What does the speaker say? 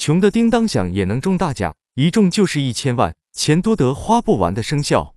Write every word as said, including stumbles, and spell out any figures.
穷的叮当响也能中大奖，一中就是一千万，钱多得花不完的生肖。